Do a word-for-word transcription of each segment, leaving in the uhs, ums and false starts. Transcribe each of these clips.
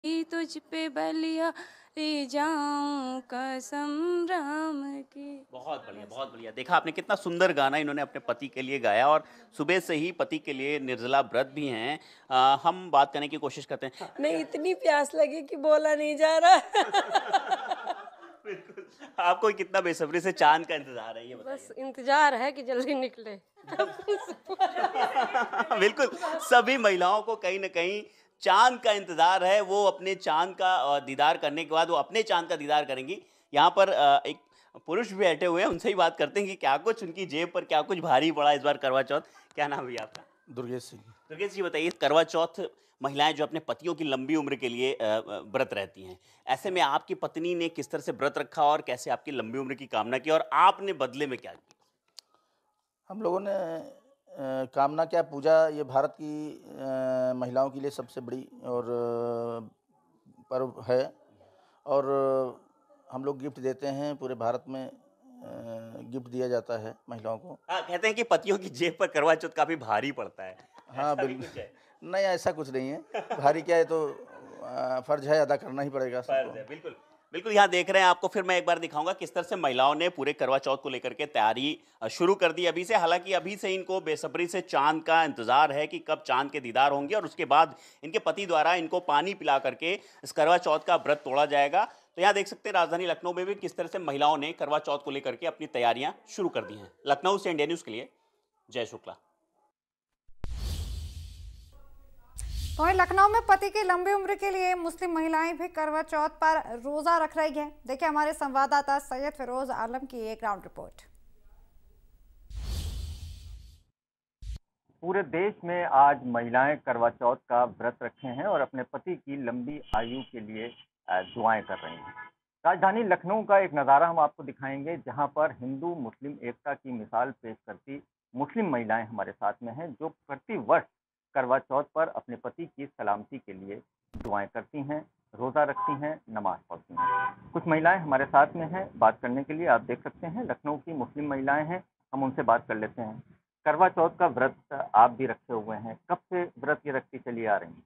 तुझ पे बलिया ले जाऊं कसम राम की। बहुत बढ़िया, बस। बहुत बढ़िया। देखा आपने कितना सुंदर गाना इन्होंने अपने पति के लिए गाया और सुबह से ही पति के लिए निर्जला व्रत भी हैं। अ, हम बात करने की कोशिश करते हैं। नहीं, इतनी प्यास लगी कि बोला नहीं जा रहा। बिल्कुल, आपको कितना बेसब्री से चाँद का इंतज़ार है ये बस बताइए? इंतजार है कि जल्दी निकले। बिल्कुल, सभी महिलाओं को कहीं न कहीं चाँद का इंतज़ार है, वो अपने चाँद का अ, दीदार करने के बाद वो अपने चाँद का दीदार करेंगी। यहाँ पर अ, एक पुरुष भी बैठे हुए हैं, उनसे ही बात करते हैं कि क्या कुछ उनकी जेब पर क्या कुछ भारी पड़ा इस बार करवा चौथ। क्या नाम है भैया आपका? दुर्गेश सिंह। दुर्गेश जी बताइए करवा चौथ महिलाएँ जो अपने पतियों की लंबी उम्र के लिए अ अ, व्रत रहती हैं। ऐसे में आपकी पत्नी ने किस तरह से व्रत रखा और कैसे आपकी लंबी उम्र की कामना की और आपने बदले में क्या किया? हम लोगों ने अ, कामना क्या पूजा ये भारत की अ, महिलाओं के लिए सबसे बड़ी और अ, पर्व है और हम लोग गिफ्ट देते हैं पूरे भारत में अ, गिफ्ट दिया जाता है महिलाओं को। हाँ, कहते हैं कि पतियों की जेब पर करवा चौथ काफ़ी भारी पड़ता है। हाँ, ऐसा भी बिल कुछ है? नहीं ऐसा कुछ नहीं है। भारी क्या है तो अ, फ़र्ज़ है अदा करना ही पड़ेगा फ़र्ज़ सबको। है, बिल्कुल। बिल्कुल, यहाँ देख रहे हैं आपको फिर मैं एक बार दिखाऊँगा किस तरह से महिलाओं ने पूरे करवा चौथ को लेकर के तैयारी अ, शुरू कर दी अभी से। हालाँकि अभी से इनको बेसब्री से चाँद का इंतज़ार है कि कब चाँद के दीदार होंगे और उसके बाद इनके पति द्वारा इनको पानी पिला करके इस करवा चौथ का व्रत तोड़ा जाएगा। तो यहाँ देख सकते हैं राजधानी लखनऊ में भी किस तरह से महिलाओं ने करवा चौथ को लेकर के अपनी तैयारियाँ शुरू कर दी हैं। लखनऊ से इंडिया न्यूज़ के लिए जय शुक्ला। तो वहीं लखनऊ में पति की लंबी उम्र के लिए मुस्लिम महिलाएं भी करवा चौथ पर रोजा रख रही हैं। देखिए हमारे संवाददाता सैयद फिरोज आलम की एक ग्राउंड रिपोर्ट। पूरे देश में आज महिलाएं करवा चौथ का व्रत रखे हैं और अपने पति की लंबी आयु के लिए अ, दुआएं कर रही हैं। राजधानी लखनऊ का एक नज़ारा हम आपको दिखाएंगे जहां पर हिंदू मुस्लिम एकता की मिसाल पेश करती मुस्लिम महिलाएं हमारे साथ में हैं जो प्रति वर्ष करवा चौथ पर अपने पति की सलामती के लिए दुआएं करती हैं, रोजा रखती हैं, नमाज पढ़ती हैं। कुछ महिलाएं हमारे साथ में हैं बात करने के लिए। आप देख सकते हैं लखनऊ की मुस्लिम महिलाएं हैं, हम उनसे बात कर लेते हैं। करवा चौथ का व्रत आप भी रखे हुए हैं, कब से व्रत ये रखती चली आ रही हैं?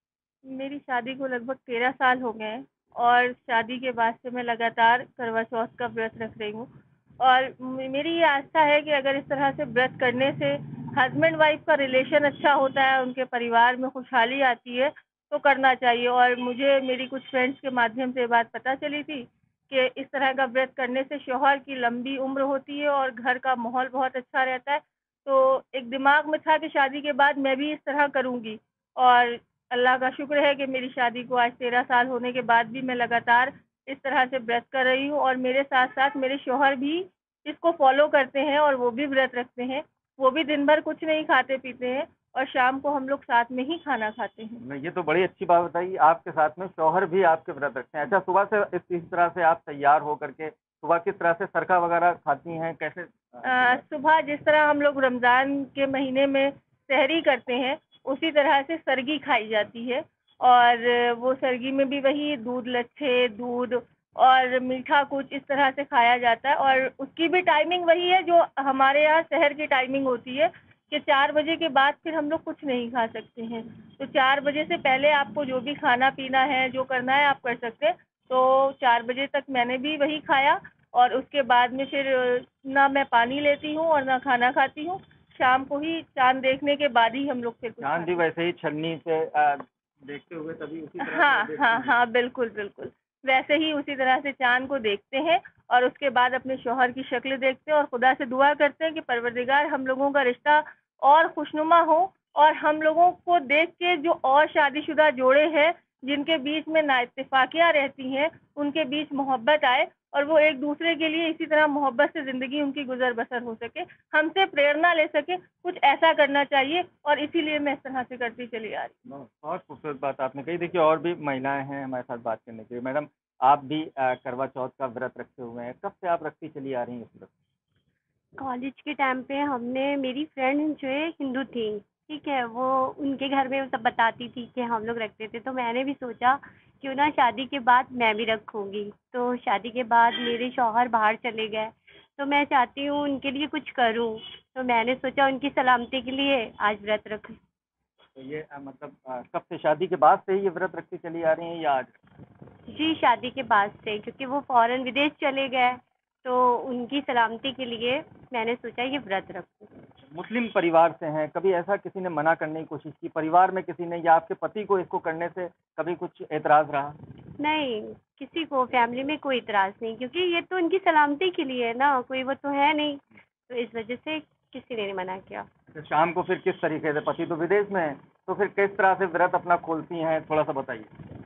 मेरी शादी को लगभग तेरह साल हो गए हैं और शादी के बाद से मैं लगातार करवा चौथ का व्रत रख रही हूँ और म- मेरी ये आस्था है कि अगर इस तरह से व्रत करने से हस्बैंड वाइफ का रिलेशन अच्छा होता है, उनके परिवार में खुशहाली आती है, तो करना चाहिए। और मुझे मेरी कुछ फ्रेंड्स के माध्यम से ये बात पता चली थी कि इस तरह का व्रत करने से शौहर की लंबी उम्र होती है और घर का माहौल बहुत अच्छा रहता है। तो एक दिमाग में था कि शादी के बाद मैं भी इस तरह करूँगी और अल्लाह का शुक्र है कि मेरी शादी को आज तेरह साल होने के बाद भी मैं लगातार इस तरह से व्रत कर रही हूँ और मेरे साथ-साथ मेरे शौहर भी इसको फ़ॉलो करते हैं और वो भी व्रत रखते हैं। वो भी दिन भर कुछ नहीं खाते-पीते हैं और शाम को हम लोग साथ में ही खाना खाते हैं। नहीं, ये तो बड़ी अच्छी बात बताई, आपके साथ में शौहर भी आपके व्रत रखते हैं। अच्छा, सुबह से इस इस तरह से आप तैयार होकर के सुबह किस तरह से सरका वगैरह खाती हैं, कैसे? अ, सुबह जिस तरह हम लोग रमज़ान के महीने में सहरी करते हैं, उसी तरह से सरगी खाई जाती है और वो सरगी में भी वही दूध लच्छे, दूध और मीठा कुछ इस तरह से खाया जाता है और उसकी भी टाइमिंग वही है जो हमारे यहाँ शहर की टाइमिंग होती है कि चार बजे के बाद फिर हम लोग कुछ नहीं खा सकते हैं। तो चार बजे से पहले आपको जो भी खाना-पीना है, जो करना है आप कर सकते हैं। तो चार बजे तक मैंने भी वही खाया और उसके बाद में फिर ना मैं पानी लेती हूँ और ना खाना खाती हूँ। शाम को ही चाँद देखने के बाद ही हम लोग फिर कुछ चाँद खाते भी हैं। वैसे ही छन्नी से अ, देखते हुए तभी उसी तरह से हाँ, देखती हाँ, हैं? हाँ, बिल्कुल, बिल्कुल। वैसे ही उसी तरह से चाँद को देखते हैं और उसके बाद अपने शौहर की शक्ल देखते हैं और खुदा से दुआ करते हैं कि परवरदिगार हम लोगों का रिश्ता और खुशनुमा हो और हम लोगों को देख के जो और शादीशुदा जोड़े हैं, जिनके बीच में नाइत्तेफ़ाकियाँ रहती हैं, उनके बीच मोहब्बत आए और वो एक-दूसरे के लिए इसी तरह मोहब्बत से ज़िंदगी उनकी गुज़र-बसर हो सके। हमसे प्रेरणा ले सकें, कुछ ऐसा करना चाहिए और इसीलिए मैं इस तरह से करती चली आ रही हूँ। ब बहुत खूबसूरत बात आपने कही। देखिए और भी महिलाएँ हैं हमारे साथ बात करने के लिए। मैडम, आप भी अ, करवा चौथ का व्रत रखे हुए हैं, कब से आप रखती चली आ रही हैं इस व्रत? कॉलेज के टाइम पे हमने मेरी फ्रेंड जो है हिंदू थी, ठीक है? वो उनके घर में वो सब बताती थी कि हम लोग रखते थे, तो मैंने भी सोचा क्यों ना शादी के बाद मैं भी रखूँगी। तो शादी के बाद मेरे शौहर बाहर चले गए, तो मैं चाहती हूँ उनके लिए कुछ करूँ, तो मैंने सोचा उनकी सलामती के लिए आज व्रत रखूँ। तो ये अ, मतलब अ, कब से, शादी के बाद से ही ये व्रत रखती चली आ रही हैं या आज? जी, शादी के बाद से, क्योंकि वो फ़ौरन विदेश चले गए, तो उनकी सलामती के लिए मैंने सोचा ये व्रत रखूँ। मुस्लिम परिवार से हैं, कभी ऐसा किसी ने मना करने की कोशिश की, परिवार में किसी ने या आपके पति को इसको करने से कभी कुछ एतराज़ रहा? नहीं, किसी को फैमिली में कोई इतराज़ नहीं, क्योंकि ये तो उनकी सलामती के लिए है ना, कोई वो तो है नहीं, तो इस वजह से किसी ने नहीं मना किया। तो शाम को फिर किस तरीके से, पति तो विदेश में है, तो फिर किस तरह से व्रत अपना खोलती हैं, थोड़ा सा बताइए।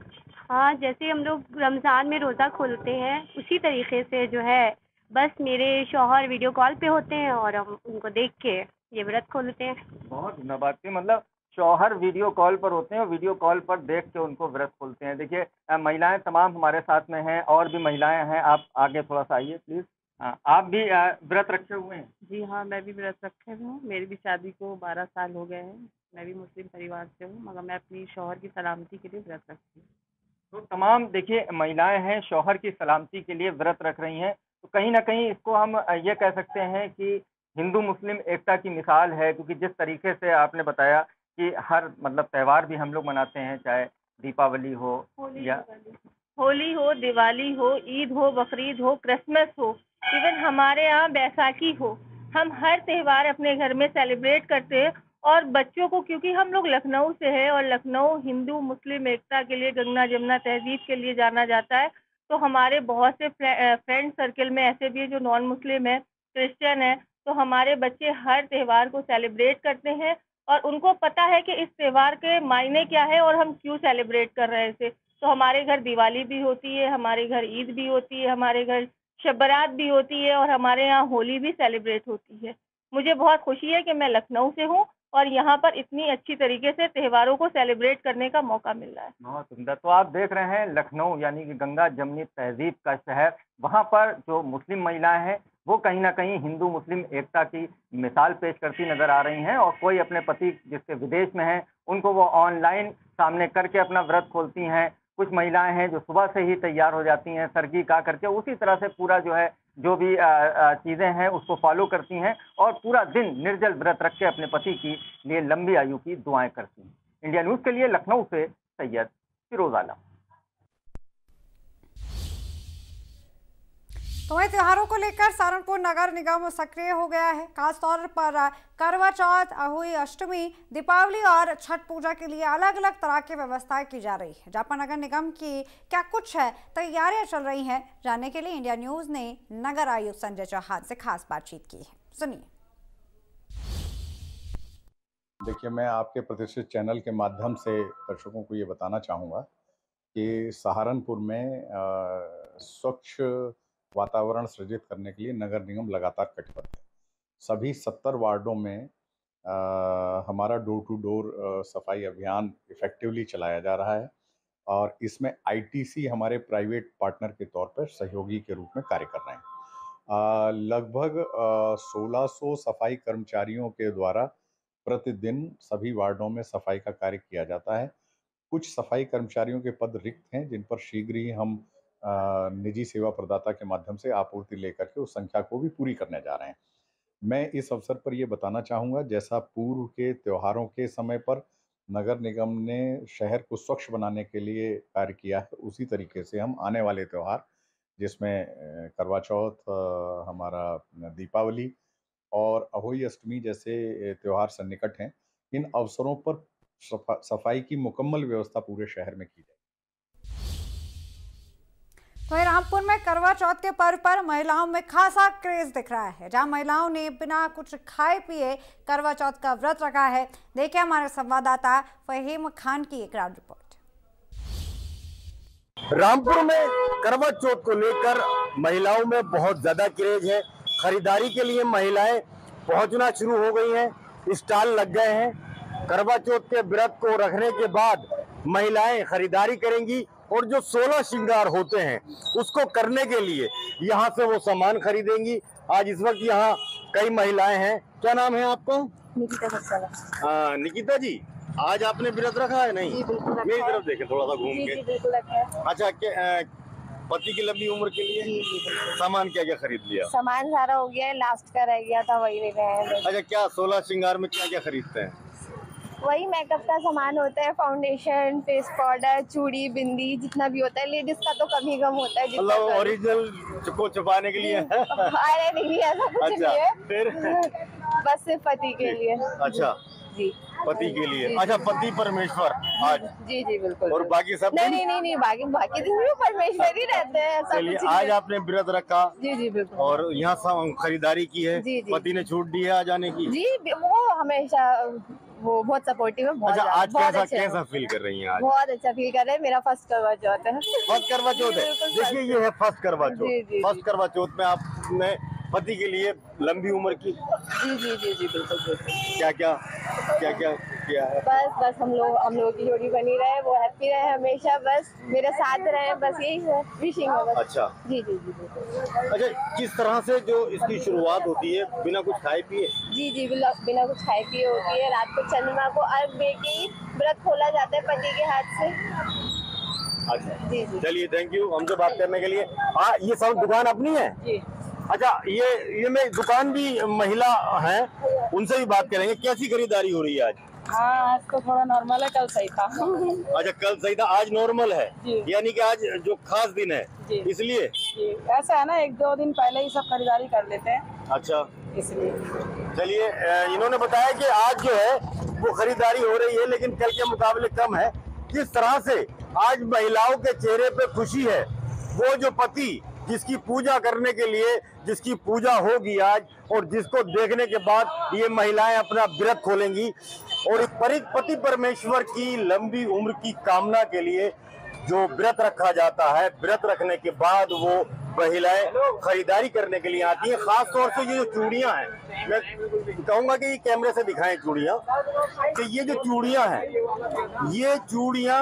हाँ, जैसे हम लोग रमज़ान में रोज़ा खोलते हैं, उसी तरीके से जो है, बस मेरे शौहर वीडियो कॉल पे होते हैं और हम उनको देख के ये व्रत खोलते हैं। बहुत उम्दा बात थी, मतलब शौहर वीडियो कॉल पर होते हैं और वीडियो कॉल पर देख के उनको व्रत खोलते हैं। देखिए अ, महिलाएं तमाम हमारे साथ में हैं, और भी महिलाएं हैं, आप आगे थोड़ा सा आइए प्लीज़। हाँ, आप भी अ, व्रत रखे हुए हैं? जी हाँ, मैं भी व्रत रखे हूँ। मेरी भी शादी को बारह साल हो गए हैं। मैं भी मुस्लिम परिवार से हूँ, मगर मैं अपनी शौहर की सलामती के लिए व्रत रखती हूँ। तो तमाम देखिए महिलाएं हैं, शौहर की सलामती के लिए व्रत रख रही हैं, तो कहीं ना कहीं इसको हम अ, ये कह सकते हैं कि हिंदू मुस्लिम एकता की मिसाल है, क्योंकि जिस तरीके से आपने बताया कि हर मतलब त्यौहार भी हम लोग मनाते हैं, चाहे दीपावली हो या होली हो, दिवाली हो, ईद हो, बकरीद हो, क्रिसमस हो, इवन हमारे यहाँ बैसाखी हो, हम हर त्यौहार अपने घर में सेलिब्रेट करते हैं। और बच्चों को, क्योंकि हम लोग लखनऊ से हैं और लखनऊ हिंदू मुस्लिम एकता के लिए, गंगा जमुना तहजीब के लिए जाना जाता है, तो हमारे बहुत से फ्रेंड सर्कल में ऐसे भी है जो नॉन मुस्लिम है, क्रिश्चियन है, तो हमारे बच्चे हर त्यौहार को सेलिब्रेट करते हैं और उनको पता है कि इस त्यौहार के मायने क्या है और हम क्यों सेलिब्रेट कर रहे हैं इसे। तो हमारे घर दिवाली भी होती है, हमारे घर ईद भी होती है, हमारे घर शब बारात भी होती है और हमारे यहाँ होली भी सेलिब्रेट होती है। मुझे बहुत खुशी है कि मैं लखनऊ से हूँ और यहाँ पर इतनी अच्छी तरीके से त्योहारों को सेलिब्रेट करने का मौका मिल रहा है। बहुत सुंदर। तो आप देख रहे हैं लखनऊ यानी कि गंगा जमनी तहजीब का शहर, वहाँ पर जो मुस्लिम महिलाएं हैं वो कहीं ना कहीं हिंदू मुस्लिम एकता की मिसाल पेश करती नजर आ रही हैं, और कोई अपने पति जिसके विदेश में हैं उनको वो ऑनलाइन सामने करके अपना व्रत खोलती हैं। कुछ महिलाएं हैं जो सुबह से ही तैयार हो जाती हैं सरगी का करके, उसी तरह से पूरा जो है जो भी चीज़ें हैं उसको फॉलो करती हैं और पूरा दिन निर्जल व्रत रख के अपने पति की लिए लंबी आयु की दुआएं करती हैं। इंडिया न्यूज़ के लिए लखनऊ से सैयद फिरोज आलम। तो वही त्योहारों को लेकर सहारनपुर नगर निगम सक्रिय हो गया है। खासतौर पर करवा चौथ, अहोई अष्टमी, दीपावली और छठ पूजा के लिए अलग अलग तरह की व्यवस्थाएं की जा रही है। जापा नगर निगम की क्या कुछ है तैयारियां चल रही हैं, जानने के लिए इंडिया न्यूज ने नगर आयुक्त संजय चौहान से खास बातचीत की है। सुनिए। देखिए, मैं आपके प्रतिष्ठित चैनल के माध्यम से दर्शकों को ये बताना चाहूँगा कि सहारनपुर में स्वच्छ वातावरण सृजित करने के लिए नगर निगम लगातार कटिबद्ध है। सभी सत्तर वार्डों में आ, हमारा डोर टू डोर सफाई अभियान इफेक्टिवली चलाया जा रहा है और इसमें आईटीसी हमारे प्राइवेट पार्टनर के तौर पर सहयोगी के रूप में कार्य कर रहे हैं। लगभग सोलह सौ सफाई कर्मचारियों के द्वारा प्रतिदिन सभी वार्डों में सफाई का कार्य किया जाता है। कुछ सफाई कर्मचारियों के पद रिक्त हैं जिन पर शीघ्र ही हम निजी सेवा प्रदाता के माध्यम से आपूर्ति लेकर के उस संख्या को भी पूरी करने जा रहे हैं। मैं इस अवसर पर यह बताना चाहूँगा, जैसा पूर्व के त्योहारों के समय पर नगर निगम ने शहर को स्वच्छ बनाने के लिए कार्य किया है, उसी तरीके से हम आने वाले त्यौहार जिसमें करवा चौथ, हमारा दीपावली और अहोई अष्टमी जैसे त्यौहार सन्निकट हैं, इन अवसरों पर सफा, सफाई की मुकम्मल व्यवस्था पूरे शहर में की जाए। तो रामपुर में करवा चौथ के पर्व पर महिलाओं में खासा क्रेज दिख रहा है, जहां महिलाओं ने बिना कुछ खाए पिए करवा चौथ का व्रत रखा है। देखिए हमारे संवाददाता फहीम खान की एक ग्राउंड रिपोर्ट। रामपुर में करवा चौथ को लेकर महिलाओं में बहुत ज्यादा क्रेज है। खरीदारी के लिए महिलाएं पहुंचना शुरू हो गई हैं, स्टॉल लग गए हैं। करवा चौथ के व्रत को रखने के बाद महिलाएं खरीदारी करेंगी और जो सोलह श्रृंगार होते हैं उसको करने के लिए यहाँ से वो सामान खरीदेंगी। आज इस वक्त यहाँ कई महिलाएं हैं। क्या नाम है आपका? निकिता सक्सेना। हाँ निकिता जी, आज आपने व्रत रखा है? नहीं, जी बिल्कुल रखा मेरी है। तरफ देखें थोड़ा सा घूम जी, के। जी बिल्कुल रखा है। अच्छा, के पति की लंबी उम्र के लिए जी, जी, बिल्कुल। सामान क्या क्या खरीद लिया? सामान सारा हो गया है, लास्ट का रह गया था वही ले गए हैं। अच्छा, क्या सोलह श्रृंगार में क्या क्या खरीदते हैं? वही मेकअप का सामान होता है, फाउंडेशन, फेस पाउडर, चूड़ी, बिंदी, जितना भी होता है। लेडीज का तो कम ही कम होता है। मतलब ओरिजिनल को छुपाने के लिए? अरे नहीं, ऐसा कुछ अच्छा, नहीं है। फिर बस सिर्फ पति के लिए। अच्छा जी, पति के लिए। अच्छा, पति परमेश्वर आज? जी जी बिल्कुल। और बाकी सब नहीं नहीं नहीं नहीं बाकी बाकी दिन भी परमेश्वर ही रहते हैं। ऐसा चलिए, कुछ आज नहीं। आपने व्रत रखा? जी जी बिल्कुल। और यहाँ सब खरीदारी की है? जी, जी। पति ने छूट दी है आ जाने की? जी, वो हमेशा वो बहुत सपोर्टिव है। बहुत अच्छा, ज्यादा, आज बहुत कैसा अच्छे हैं। कैसा फील कर रही हैं आज? बहुत अच्छा फील कर रहे हैं। मेरा फर्स्ट करवा चौथ है। फर्स्ट करवा चौथ है। बिल्कुल देखिए, ये है फर्स्ट करवा जी, चौथ। जी, फर्स्ट करवा चौथ में आपने पति के लिए लंबी उम्र की जी जी जी जी बिल्कुल बिल्कुल। क्या क्या क्या क्या किया है? बस बस हम लोग हम लोगों की जोड़ी बनी रहे, वो हैप्पी रहे हमेशा, बस मेरे साथ रहे, बस यही है विशिंग है बस। अच्छा जी जी जी बिल्कुल। अच्छा, किस तरह से जो इसकी शुरुआत होती है? बिना कुछ खाए पिए? जी जी बिना बिना कुछ खाए पिए होती है। रात को चंद्रमा को अर्घ दे के ही व्रत खोला जाता है पति के हाथ से। अच्छा जी जी। चलिए, थैंक यू हमसे बात करने के लिए। हाँ, ये सब दुकान अपनी है? जी। अच्छा, ये ये मैं दुकान भी महिला है, उनसे भी बात करेंगे। कैसी खरीदारी हो रही है आज? हाँ, आज तो थोड़ा नॉर्मल है, कल सही था। अच्छा, कल सही था, आज नॉर्मल है। यानी कि आज जो खास दिन है इसलिए? जी, ऐसा है ना, एक दो दिन पहले ही सब खरीदारी कर लेते हैं। अच्छा, इसलिए। चलिए, इन्होंने बताया कि आज जो है वो खरीदारी हो रही है, लेकिन कल के मुकाबले कम है। किस तरह से आज महिलाओं के चेहरे पे खुशी है। वो जो पति जिसकी पूजा करने के लिए, जिसकी पूजा होगी आज, और जिसको देखने के बाद ये महिलाएं अपना व्रत खोलेंगी, और पति परमेश्वर की लंबी उम्र की कामना के लिए जो व्रत रखा जाता है, व्रत रखने के बाद वो महिलाएं खरीदारी करने के लिए आती हैं। खास तौर से ये जो चूड़ियां हैं, मैं कहूंगा कि ये कैमरे से दिखाएं चूड़ियां, कि ये जो चूड़ियां हैं, ये चूड़ियां,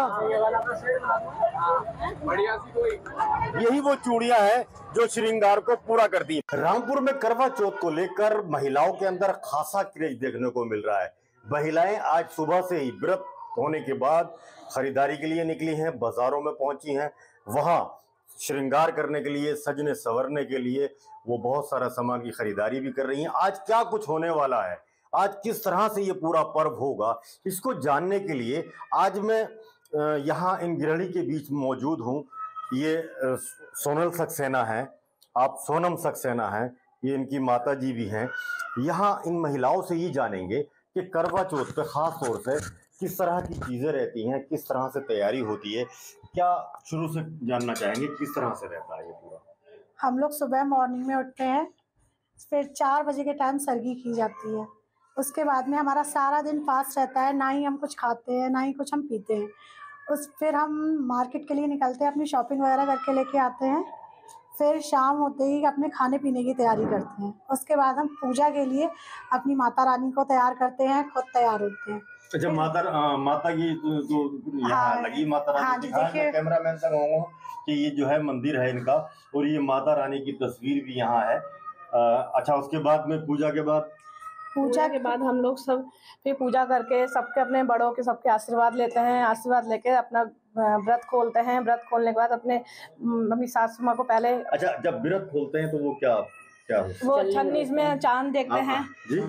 यही वो चूड़ियां हैं जो श्रृंगार को पूरा करती हैं। रामपुर में करवा चौथ को लेकर महिलाओं के अंदर खासा क्रेज देखने को मिल रहा है। महिलाएं आज सुबह से ही व्रत होने के बाद खरीदारी के लिए निकली हैं, बाजारों में पहुंची हैं। वहां श्रृंगार करने के लिए, सजने संवरने के लिए वो बहुत सारा सामान की खरीदारी भी कर रही हैं। आज क्या कुछ होने वाला है, आज किस तरह से ये पूरा पर्व होगा, इसको जानने के लिए आज मैं यहाँ इन गृहिणी के बीच मौजूद हूँ। ये सोनल सक्सेना हैं, आप सोनम सक्सेना हैं, ये इनकी माता जी भी हैं। यहाँ इन महिलाओं से ये जानेंगे कि करवा चौथ पे खास तौर से किस तरह की चीज़ें रहती हैं, किस तरह से तैयारी होती है। क्या शुरू से जानना चाहेंगे किस तरह से रहता है ये पूरा? हम लोग सुबह मॉर्निंग में उठते हैं, फिर चार बजे के टाइम सरगी की जाती है। उसके बाद में हमारा सारा दिन फास्ट रहता है, ना ही हम कुछ खाते हैं, ना ही कुछ हम पीते हैं। उस फिर हम मार्केट के लिए निकलते हैं, अपनी शॉपिंग वगैरह करके लेके आते हैं। फिर शाम होते ही अपने खाने पीने की तैयारी करते हैं। उसके बाद हम पूजा के लिए अपनी माता रानी को तैयार करते हैं, खुद तैयार होते हैं। अच्छा, माता आ, माता की जो यहाँ हाँ, लगी माता रानी, हाँ, दिखाएं कैमरामैन से कहूँगा कि ये जो है मंदिर है इनका, और ये माता रानी की तस्वीर भी यहाँ है। आ, अच्छा, उसके बाद में पूजा के बाद पूजा के बाद हम लोग सब फिर पूजा करके सबके अपने बड़ों के सबके आशीर्वाद लेते हैं। आशीर्वाद लेके अपना व्रत खोलते हैं। व्रत खोलने के बाद अपने अपनी सासू माँ को पहले, अच्छा, जब व्रत खोलते हैं तो वो क्या क्या वो छन्नी में चांद देखते हैं,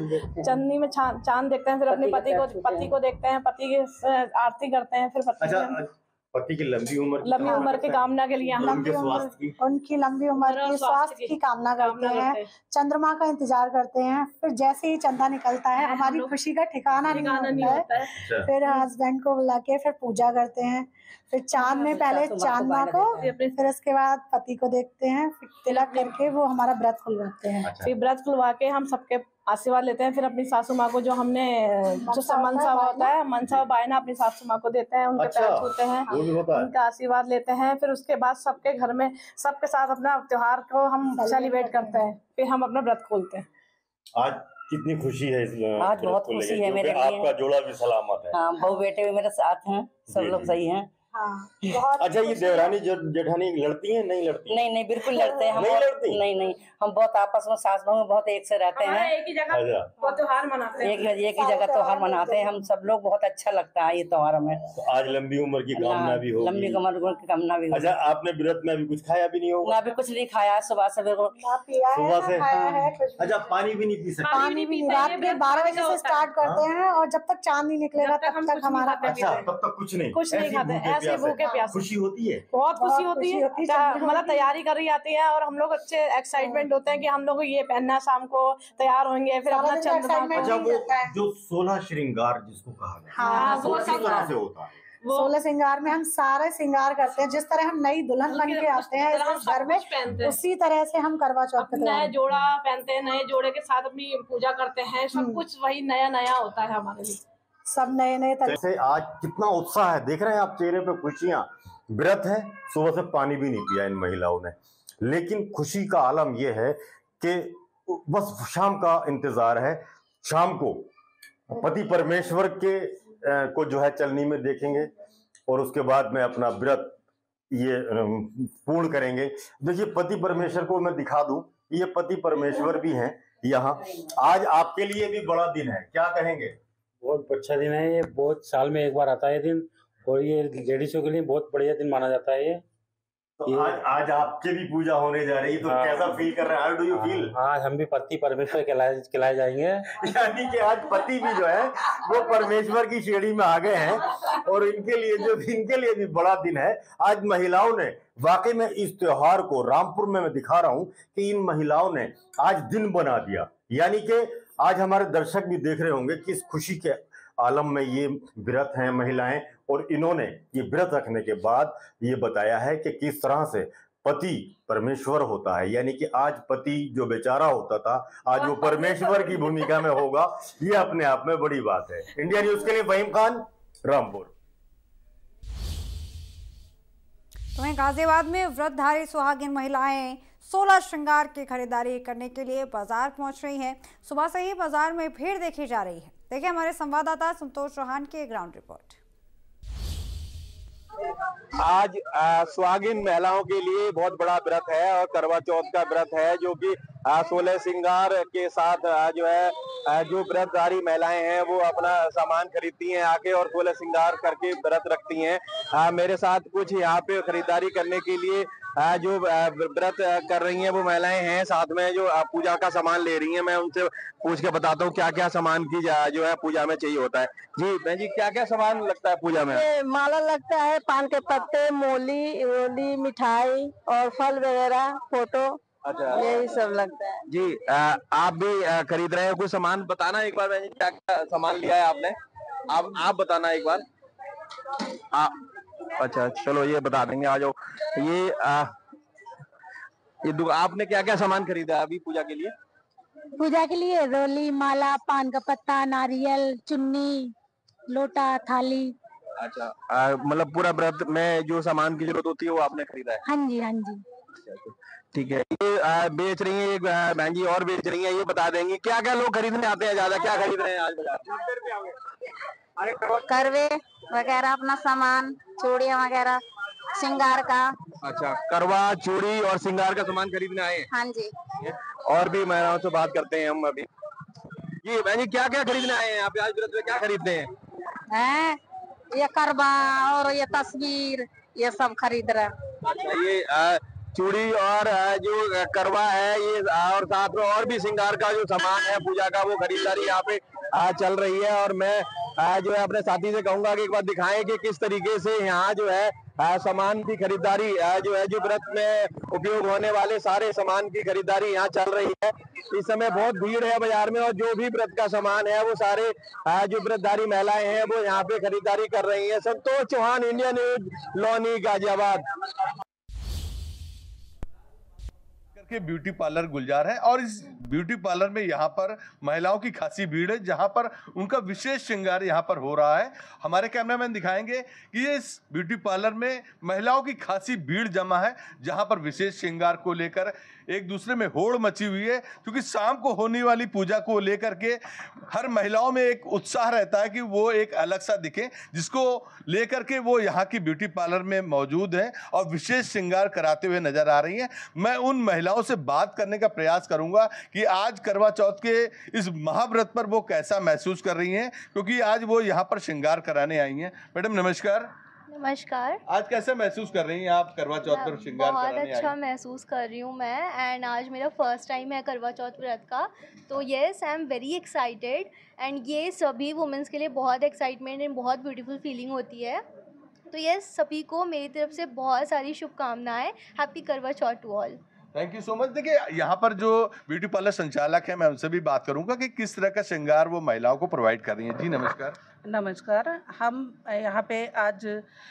चन्नी में चांद देखते हैं। फिर अपने पति को पति को देखते हैं, पति की आरती करते हैं। फिर पति अच्छा, पति की लंबी उम्र लंबी उम्र की कामना के लिए, लंबी उम्र उनकी लंबी उम्र की स्वास्थ्य की कामना करते हैं, चंद्रमा का इंतजार करते हैं। फिर जैसे ही चंदा निकलता है हमारी खुशी का ठिकाना नहीं होता है। फिर हस्बैंड को बुला के फिर पूजा करते हैं। फिर चांद में पहले चांद माँ को, फिर उसके बाद पति को देखते हैं, फिर तिलक करके वो हमारा व्रत खुलवाते हैं। फिर व्रत खुलवा के हम सबके आशीर्वाद लेते हैं। फिर अपनी सासू माँ को जो हमने जो मनसा होता है, मनसा बायना अपनी सासू माँ को देते हैं, उनके पैर छूते हैं, उनका आशीर्वाद लेते हैं। फिर उसके बाद सबके घर में सबके साथ अपना त्योहार को हम सेलिब्रेट करते हैं। फिर हम अपना व्रत खोलते हैं। आज कितनी खुशी है इस आज बहुत खुशी है मेरे लिए। आपका जोड़ा भी सलामत है। हाँ, बहू बेटे भी मेरे साथ हैं, सब लोग सही हैं। हाँ, अच्छा, ये देवरानी जेठानी लड़ती हैं? नहीं लड़ती? नहीं नहीं, बिल्कुल लड़ते हैं हम। नहीं लड़ती? नहीं नहीं, हम बहुत आपस में सास बहू बहुत एक से रहते हैं। एक ही जगह त्योहार मनाते हैं, एक एक ही जगह त्योहार मनाते हैं हम सब लोग। बहुत अच्छा लगता है ये त्योहार हमें। तो आज लंबी उम्र की कामना भी होगी। लंबी उम्र की कामना भी होगी। अच्छा, आपने व्रत में अभी कुछ खाया भी नहीं होगा? अभी कुछ नहीं खाया, सुबह से सुबह से। अच्छा, पानी भी नहीं पी सकते? पानी भी नहीं, रात में बारह बजे से स्टार्ट करते हैं और जब तक चांद नहीं निकलेगा तब तक हमारा। अच्छा, तब तक कुछ नहीं, कुछ नहीं खाते, ऐसे भूखे प्यासे। खुशी होती है, बहुत खुशी होती है, मतलब तैयारी कर रही आती है और हम लोग अच्छे एक्साइटमेंट होते हैं कि हम लोग ये पहनना, शाम को तैयार होंगे, फिर अपना चंद्रमा। अच्छा, वो जो सोलह श्रृंगार जिसको कहा जाता है, वो किस तरह से होता है? सोलह श्रृंगार में हम सारे श्रृंगार करते हैं, जिस तरह हम नई दुल्हन बन के आते हैं इस घर में, उसी तरह से हम करवा चौथ पे नया जोड़ा पहनते हैं, नए जोड़े के साथ अपनी पूजा करते हैं, सब कुछ वही नया नया होता है हमारे लिए, सब नए नए तरीके। आज कितना उत्साह है, देख रहे हैं आप चेहरे पे खुशियां। व्रत है, सुबह से पानी भी नहीं पिया इन महिलाओं ने, लेकिन खुशी का आलम यह है कि बस शाम का इंतजार है। शाम को पति परमेश्वर के को जो है चलनी में देखेंगे और उसके बाद में अपना व्रत ये पूर्ण करेंगे। देखिए, पति परमेश्वर को मैं दिखा दूं, ये पति परमेश्वर भी हैं यहाँ। आज आपके लिए भी बड़ा दिन है, क्या कहेंगे? बहुत अच्छा दिन है ये, बहुत साल में एक बार आता है दिन, और ये लेडीजों के लिए बहुत बढ़िया दिन माना जाता है ये। तो आज आज आपके भी पूजा होने जा रही है, तो हाँ, कैसा फील कर रहे हैं? How do you feel? आज हम भी पति परमेश्वर कहलाए कहलाए जाएंगे। यानी कि आज पति भी जो है वो परमेश्वर की श्रेणी में आ गए हैं, और इनके लिए जो इनके लिए भी बड़ा दिन है। आज महिलाओं ने वाकई में इस त्योहार को, रामपुर में मैं दिखा रहा हूं कि इन महिलाओं ने आज दिन बना दिया। यानी कि आज हमारे दर्शक भी देख रहे होंगे कि इस खुशी के आलम में ये व्रत हैं महिलाएं, और इन्होंने ये व्रत रखने के बाद ये बताया है कि किस तरह से पति परमेश्वर होता है। यानी कि आज पति जो बेचारा होता था, आज वो परमेश्वर की भूमिका में होगा। ये अपने आप में बड़ी बात है। इंडिया न्यूज के लिए फहीम खान, रामपुर। तो वहीं गाजियाबाद में व्रतधारी सुहागिन महिलाएं सोलह श्रृंगार की खरीदारी करने के लिए बाजार पहुंच रही हैं। सुबह से ही बाजार में भीड़ देखी जा रही है। देखिए हमारे संवाददाता संतोष चौहान की ग्राउंड रिपोर्ट। आज सुहागिन महिलाओं के लिए बहुत बड़ा व्रत है और करवा चौथ का व्रत है, जो कि सोलह श्रृंगार के साथ आ, जो है आ, जो व्रतधारी महिलाएं हैं वो अपना सामान खरीदती हैं आके और सोलह श्रृंगार करके व्रत रखती हैं। आ, मेरे साथ कुछ यहाँ पे खरीदारी करने के लिए आ, जो व्रत कर रही हैं वो महिलाएं हैं, साथ में जो पूजा का सामान ले रही हैं। मैं उनसे पूछ के बताता हूँ क्या क्या सामान की जो है पूजा में चाहिए होता है। जी बहन जी, क्या क्या सामान लगता है पूजा में? माला लगता है, पान के पत्ते, मोली रोली, मिठाई और फल वगैरह, फोटो, अच्छा यही सब लगता है। जी आ, आप भी आ, खरीद रहे हैं कुछ सामान? बताना एक बार बहन जी, क्या क्या सामान लिया है आपने? आप आप बताना एक बार। आ, अच्छा चलो ये बता देंगे, आ जाओ। ये आ, ये आपने क्या क्या सामान खरीदा है अभी पूजा के लिए? पूजा के लिए रोली, माला, पान का पत्ता, नारियल, चुन्नी, लोटा, थाली। अच्छा, मतलब पूरा व्रत में जो सामान की जरूरत होती है वो आपने खरीदा है? हाँ जी हाँ जी। ठीक है। ये आ, बेच रही है एक बहन जी और बेच रही है, ये बता देंगे क्या क्या लोग खरीदने आते हैं? ज्यादा क्या खरीद रहे हैं आज बाजार? करवे वगैरह, अपना सामान, चूड़ियाँ वगैरह, श्रृंगार का। अच्छा, करवा, चूड़ी और श्रृंगार का सामान खरीदने आए हैं? हाँ जी। और भी महिलाओं से बात करते हैं हम अभी। जी बहन जी, क्या क्या खरीदने आए हैं आप आज व्रत में? क्या खरीदते हैं? हैं ये करवा और ये तस्वीर, ये सब खरीद रहे हैं। अच्छा, ये आ, चूड़ी और जो करवा है ये, और साथ में और भी श्रृंगार का जो सामान है पूजा का, वो खरीदारी यहाँ पे चल रही है। और मैं जो है अपने साथी से कहूंगा कि एक बार दिखाएं कि किस तरीके से यहाँ जो है सामान की खरीदारी जो है, जो व्रत में उपयोग होने वाले सारे सामान की खरीदारी यहाँ चल रही है। इस समय बहुत भीड़ है बाजार में, और जो भी व्रत का सामान है वो सारे जो व्रतधारी महिलाएं हैं वो यहाँ पे खरीदारी कर रही है। Santosh Chauhan, India news, Loni, Ghaziabad. के ब्यूटी पार्लर गुलजार है और इस ब्यूटी पार्लर में यहाँ पर महिलाओं की खासी भीड़ है, जहाँ पर उनका विशेष श्रृंगार यहाँ पर हो रहा है। हमारे कैमरामैन दिखाएंगे कि ये इस ब्यूटी पार्लर में महिलाओं की खासी भीड़ जमा है, जहाँ पर विशेष श्रृंगार को लेकर एक दूसरे में होड़ मची हुई है, क्योंकि शाम को होने वाली पूजा को लेकर के हर महिलाओं में एक उत्साह रहता है कि वो एक अलग सा दिखे, जिसको लेकर के वो यहाँ की ब्यूटी पार्लर में मौजूद हैं और विशेष श्रृंगार कराते हुए नजर आ रही हैं। मैं उन महिलाओं से बात करने का प्रयास करूंगा कि आज करवा चौथ के इस महाव्रत पर वो कैसा महसूस कर रही हैं, क्योंकि आज वो यहाँ पर श्रृंगार कराने आई हैं। मैडम नमस्कार। नमस्कार। आज कैसा महसूस कर रही हैं आप करवा चौथ पर श्रृंगार कराने आई? बहुत अच्छा महसूस कर रही हूँ मैं, एंड आज मेरा फर्स्ट टाइम है करवा चौथ व्रत का, तो yes I am very excited and ये सभी वुमेंस के लिए बहुत एक्साइटमेंट एंड बहुत ब्यूटीफुल फीलिंग होती है। तो येस, सभी को मेरी तरफ से बहुत सारी शुभकामनाएं। Happy Karva Chauth to all. Thank you so much. देखिए, यहाँ पर जो ब्यूटी पार्लर संचालक है, मैं उनसे भी बात करूंगा कि किस तरह का श्रृंगार वो महिलाओं को प्रोवाइड कर रही हैं। जी नमस्कार। नमस्कार। हम यहाँ पे आज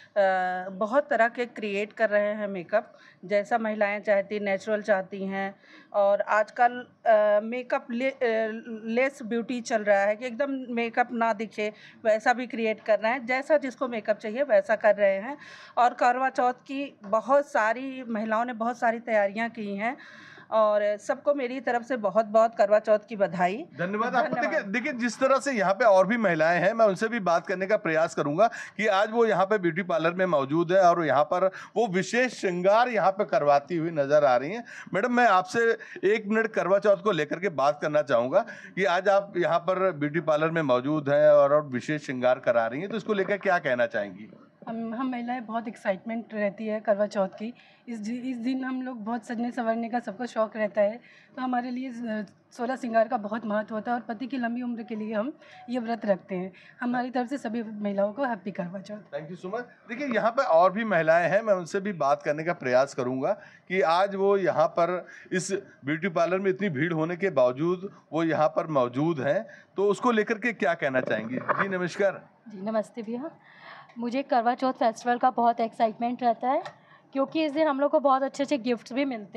बहुत तरह के क्रिएट कर रहे हैं मेकअप, जैसा महिलाएं चाहती, नेचुरल चाहती हैं, और आजकल मेकअप ले, लेस ब्यूटी चल रहा है कि एकदम मेकअप ना दिखे, वैसा भी क्रिएट कर रहे हैं। जैसा जिसको मेकअप चाहिए वैसा कर रहे हैं। और करवा चौथ की बहुत सारी महिलाओं ने बहुत सारी तैयारियां की हैं और सबको मेरी तरफ से बहुत बहुत करवा चौथ की बधाई। धन्यवाद आपको। देखिए देखिए जिस तरह से यहाँ पे और भी महिलाएं हैं, मैं उनसे भी बात करने का प्रयास करूंगा कि आज वो यहाँ पे ब्यूटी पार्लर में मौजूद है और यहाँ पर वो विशेष श्रृंगार यहाँ पे करवाती हुई नजर आ रही हैं। मैडम, मैं आपसे एक मिनट करवा चौथ को लेकर के बात करना चाहूँगा कि आज आप यहाँ पर ब्यूटी पार्लर में मौजूद हैं और विशेष श्रृंगार करा रही हैं, तो इसको लेकर क्या कहना चाहेंगी? हम हम महिलाएं बहुत एक्साइटमेंट रहती है करवा चौथ की। इस इस दिन हम लोग बहुत सजने संवरने का सबको शौक़ रहता है, तो हमारे लिए सोलह श्रृंगार का बहुत महत्व होता है और पति की लंबी उम्र के लिए हम ये व्रत रखते हैं। हमारी तरफ से सभी महिलाओं को happy Karva Chauth. Thank you so much. देखिए, यहाँ पर और भी महिलाएं हैं, मैं उनसे भी बात करने का प्रयास करूँगा कि आज वो यहाँ पर इस ब्यूटी पार्लर में इतनी भीड़ होने के बावजूद वो यहाँ पर मौजूद हैं, तो उसको लेकर के क्या कहना चाहेंगी? जी नमस्कार। जी नमस्ते भैया। मुझे करवा चौथ फेस्टिवल का बहुत एक्साइटमेंट रहता है, क्योंकि इस दिन हम लोग को बहुत अच्छे अच्छे गिफ्ट्स भी मिलते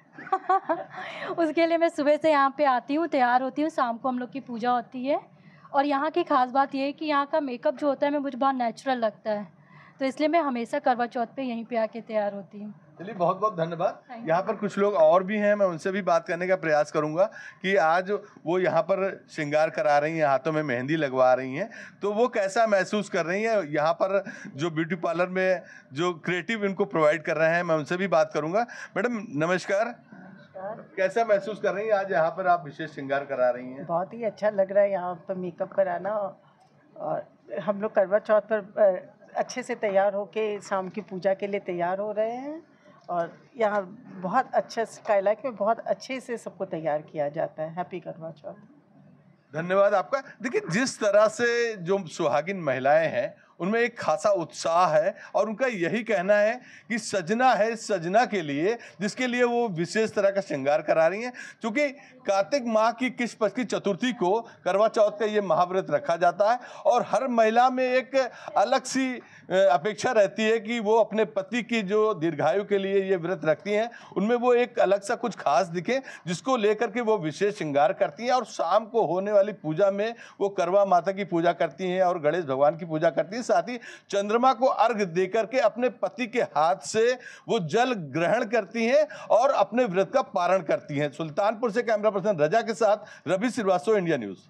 हैं। उसके लिए मैं सुबह से यहाँ पे आती हूँ, तैयार होती हूँ, शाम को हम लोग की पूजा होती है। और यहाँ की खास बात ये है कि यहाँ का मेकअप जो होता है मैं मुझे बहुत नेचुरल लगता है, तो इसलिए मैं हमेशा करवा चौथ पे यहीं पे आके तैयार होती हूँ। चलिए, बहुत बहुत धन्यवाद। यहाँ पर कुछ लोग और भी हैं, मैं उनसे भी बात करने का प्रयास करूँगा कि आज वो यहाँ पर श्रृंगार करा रही हैं, हाथों में मेहंदी लगवा रही हैं, तो वो कैसा महसूस कर रही हैं। यहाँ पर जो ब्यूटी पार्लर में जो क्रिएटिव इनको प्रोवाइड कर रहे हैं, मैं उनसे भी बात करूँगा। मैडम नमस्कार। कैसा महसूस कर रही हैं आज यहाँ पर आप विशेष श्रृंगार करा रही हैं? बहुत ही अच्छा लग रहा है यहाँ पर मेकअप कराना, और हम लोग करवा चौथ पर अच्छे से तैयार होके शाम की पूजा के लिए तैयार हो रहे हैं। और यहाँ बहुत अच्छा स्काईलाइट में बहुत अच्छे से सबको तैयार किया जाता है। हैप्पी करवा चौथ। धन्यवाद आपका। देखिए, जिस तरह से जो सुहागिन महिलाएं हैं उनमें एक खासा उत्साह है और उनका यही कहना है कि सजना है सजना के लिए, जिसके लिए वो विशेष तरह का श्रृंगार करा रही हैं। क्योंकि कार्तिक माह की किस पक्ष की चतुर्थी को करवा चौथ का ये महाव्रत रखा जाता है और हर महिला में एक अलग सी अपेक्षा रहती है कि वो अपने पति की जो दीर्घायु के लिए ये व्रत रखती हैं, उनमें वो एक अलग सा कुछ खास दिखे, जिसको लेकर के वो विशेष श्रृंगार करती हैं। और शाम को होने वाली पूजा में वो करवा माता की पूजा करती हैं और गणेश भगवान की पूजा करती हैं। साथ ही चंद्रमा को अर्घ देकर के अपने पति के हाथ से वो जल ग्रहण करती हैं और अपने व्रत का पारण करती हैं। सुल्तानपुर से कैमरा पर्सन रजा के साथ रवि श्रीवास्तव, इंडिया न्यूज।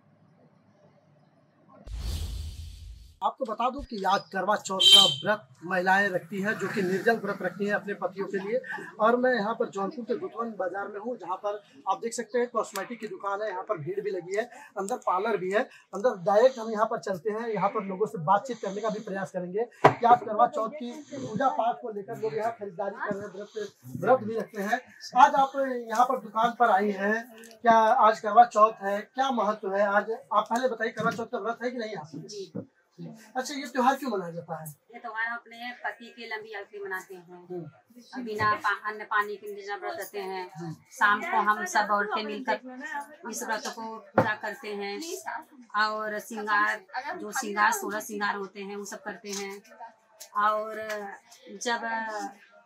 आपको बता दूं कि आज करवा चौथ का व्रत महिलाएं रखती हैं, जो कि निर्जल व्रत रखती हैं अपने पतियों के लिए। और मैं यहाँ पर जौनपुर के गुतवन बाजार में हूँ, जहाँ पर आप देख सकते हैं कॉस्मेटिक की दुकान है, यहाँ पर भीड़ भी लगी है, अंदर पार्लर भी है। अंदर डायरेक्ट हम यहाँ पर चलते हैं, यहाँ पर लोगों से बातचीत करने का भी प्रयास करेंगे कि आज करवा चौथ की पूजा पाठ को लेकर लोग यहाँ खरीदारी कर रहे हैं, व्रत व्रत भी रखते हैं। आज आप यहाँ पर दुकान पर आई हैं, क्या आज करवा चौथ है, क्या महत्व है आज? आप पहले बताइए, करवा चौथ का व्रत है कि नहीं आप? अच्छा, ये त्योहार क्यों मनाया जाता है? ये त्योहार अपने पति की लंबी आयु मनाते हैं, बिना पा, अन्न पानी के निर्जल व्रत रहते हैं। शाम को हम सब औरतें मिलकर इस व्रत को पूरा करते हैं और श्रृंगार, जो श्रृंगार सोलह श्रृंगार होते हैं वो सब करते हैं। और जब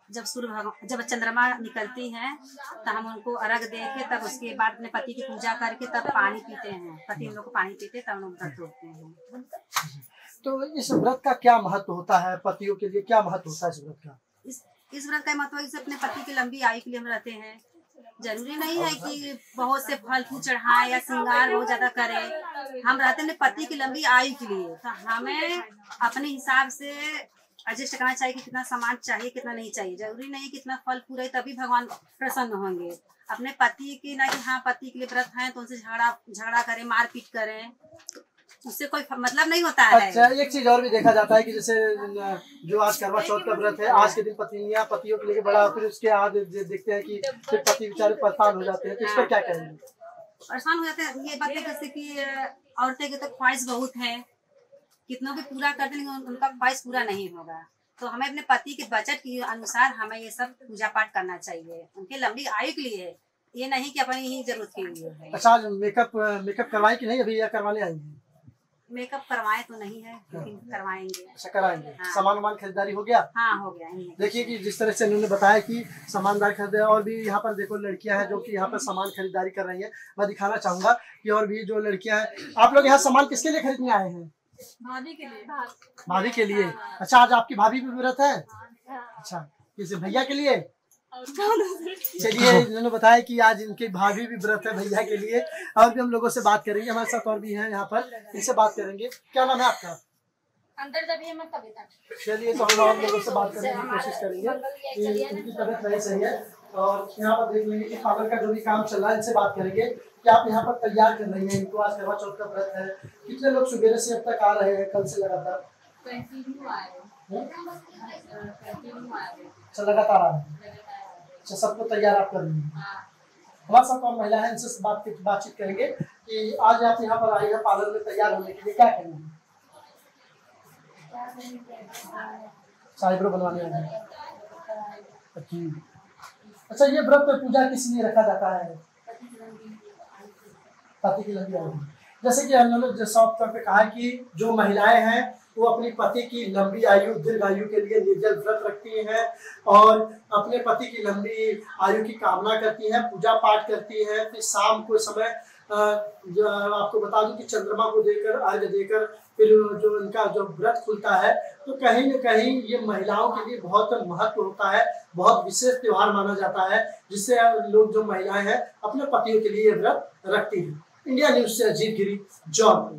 जब सूर्य भगवान जब चंद्रमा निकलती हैं तो हम उनको अर्घ दे के तब उसके बाद अपने पति की पूजा करके तब पानी पीते हैं। पति हम लोग को पानी पीते तब हम लोग व्रत तोड़ते हैं। तो इस व्रत का क्या महत्व होता है, पतियों के लिए क्या महत्व होता है इस व्रत का? इस इस व्रत का महत्व है कि अपने पति की लंबी आयु के लिए हम रहते हैं। जरूरी नहीं है कि बहुत से फल फूल चढ़ाए या श्रृंगार बहुत ज्यादा करें। हम रहते हैं पति की लंबी आयु के लिए, तो हमें अपने हिसाब से एडजस्ट करना चाहिए कि कितना सामान चाहिए कितना नहीं चाहिए। जरूरी नहीं कितना फल फूल है तभी भगवान प्रसन्न होंगे। अपने पति की ना कि हाँ पति के लिए व्रत है तो उनसे झगड़ा झगड़ा करें मारपीट करें, उससे कोई मतलब नहीं होता है। अच्छा, एक चीज और भी देखा जाता है कि जैसे जो आज करवा चौथ का व्रत है, आज के दिन पत्नियां पतियों के लिए बड़ा, फिर उसके आज देखते हैं कि फिर पति बेचारे परेशान हो जाते हैं, तो इस पर क्या कहेंगे? परेशान हो जाते हैं ये बात है जैसे कि औरतें की तो ख्वाहिश बहुत है, कितनों भी पूरा कर देंगे उनका ख्वाहिश पूरा नहीं होगा। तो हमें अपने पति के बजट के अनुसार हमें ये सब पूजा पाठ करना चाहिए, उनके लंबी आयु के लिए है, ये नहीं कि अपनी ही जरूरत के लिए है। अच्छा, मेकअप मेकअप करवाए कि नहीं अभी या करवाने आएंगे? मेकअप करवाए तो नहीं है लेकिन करवाएंगे। अच्छा, कराएंगे। हाँ। सामान वामान खरीदारी हो गया? हाँ हो गया। देखिए कि जिस तरह से उन्होंने बताया कि सामानदार खरीदे, और भी यहाँ पर देखो लड़कियां हैं जो कि यहाँ पर सामान खरीदारी कर रही हैं। मैं दिखाना चाहूंगा कि और भी जो लड़कियां हैं। आप लोग यहाँ सामान किसके लिए खरीदने आए हैं? भाभी के लिए। भाभी के लिए। अच्छा, आज आपकी भाभी भी व्रत है? अच्छा, किसी भैया के लिए? चलिए, इन्होंने बताया कि आज इनकी भाभी भी व्रत है भैया के लिए। और भी हम लोगों से बात करेंगे, हमारे साथ और भी हैं यहाँ पर, इनसे बात करेंगे। क्या नाम है आपका? अंदर दबिए मत तबीयत। चलिए, तो हम और लोगों से बात करने की कोशिश करेंगे कि इनकी तबीयत नहीं सही है, और यहाँ पर देख लेंगे कि पार्लर का जो भी काम चल रहा है, इनसे बात करेंगे कि आप यहाँ पर तैयार कर रही हैं इनको। आज करवा चौथ का व्रत है, कितने लोग सुबह से अब तक आ रहे हैं, कल से लगातार? अच्छा, लगातार आ रहे हैं। अच्छा, सबको तैयार आप कर रही हैं। हमारे साथ और महिला है, इनसे बात बातचीत करेंगे कि आज आप यहाँ पर आई है पार्लर में तैयार होने के लिए, क्या करेंगे? आईब्रो बनवाने आई है। अच्छा, ये व्रत पूजा किस लिए रखा जाता है? पति की लंबी आयु। जैसे कि हमने जो शॉप पे कहा कि जो महिलाएं हैं वो अपनी पति की लंबी आयु दीर्घ आयु के लिए निर्जल व्रत रखती हैं और अपने पति की लंबी आयु की कामना करती हैं, पूजा पाठ करती हैं। फिर शाम को समय जो आपको बता दूं कि चंद्रमा को देकर अर्घ्य देकर फिर जो इनका जो व्रत खुलता है, तो कहीं न कहीं ये महिलाओं के लिए बहुत महत्व होता है, बहुत विशेष त्योहार माना जाता है, जिससे लोग जो महिलाएं हैं अपने पतियों के लिए व्रत रखती हैं। इंडिया न्यूज से अजीत गिरी, जौनपुर।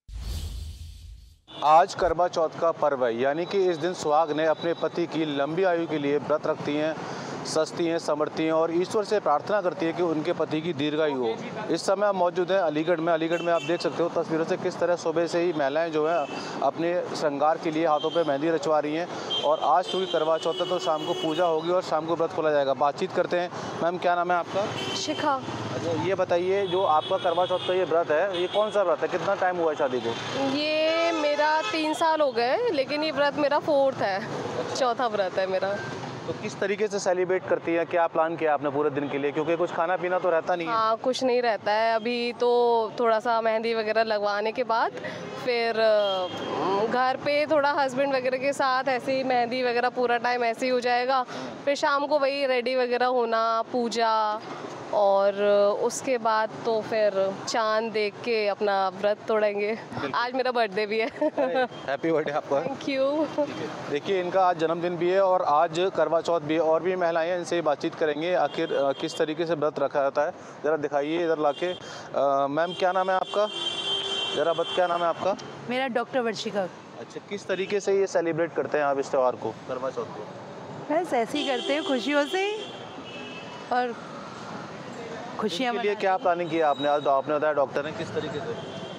आज करवा चौथ का पर्व है, यानी कि इस दिन सुहाग ने अपने पति की लंबी आयु के लिए व्रत रखती हैं, सस्ती हैं, समर्थती हैं और ईश्वर से प्रार्थना करती है कि उनके पति की दीर्घायु हो। इस समय आप मौजूद हैं अलीगढ़ में। अलीगढ़ में आप देख सकते हो तस्वीरों से किस तरह सुबह से ही महिलाएं जो हैं अपने श्रृंगार के लिए हाथों पे मेहंदी रचवा रही हैं। और आज चूँकि करवा चौथ है तो शाम को पूजा होगी और शाम को व्रत खोला जाएगा। बातचीत करते हैं। मैम, क्या नाम है आपका? शिखा। अच्छा, ये बताइए, जो आपका करवा चौथ का ये व्रत है, ये कौन सा व्रत है? कितना टाइम हुआ है शादी को? ये मेरा तीन साल हो गए, लेकिन ये व्रत मेरा फोर्थ है, चौथा व्रत है मेरा। तो किस तरीके से सेलिब्रेट करती हैं? क्या प्लान किया आपने पूरे दिन के लिए? क्योंकि कुछ खाना पीना तो रहता नहीं है। हाँ, कुछ नहीं रहता है। अभी तो थोड़ा सा मेहंदी वगैरह लगवाने के बाद फिर घर पे थोड़ा हस्बैंड वगैरह के साथ ऐसे ही मेहंदी वगैरह पूरा टाइम ऐसे ही हो जाएगा। फिर शाम को वही रेडी वगैरह होना, पूजा, और उसके बाद तो फिर चांद देख के अपना व्रत तोड़ेंगे। आज मेरा बर्थडे भी है। हैप्पी बर्थडे आपका। Thank you. देखिए, इनका आज जन्मदिन भी है और आज करवा चौथ भी है। और भी महिलाएं हैं, इनसे बातचीत करेंगे आखिर किस तरीके से व्रत रखा जाता है। ज़रा दिखाइए इधर लाके। मैम, क्या नाम है आपका? ज़रा बत क्या नाम है आपका? मेरा डॉक्टर वर्षिका। अच्छा, किस तरीके से ये सेलिब्रेट करते हैं आप इस त्यौहार को, करवा चौथ को? बस ऐसे ही करते हैं, खुशियों से। और खुशियाँ के लिए क्या प्लानिंग किया आपने? आज आपने बताया डॉक्टर हैं, किस तरीके से?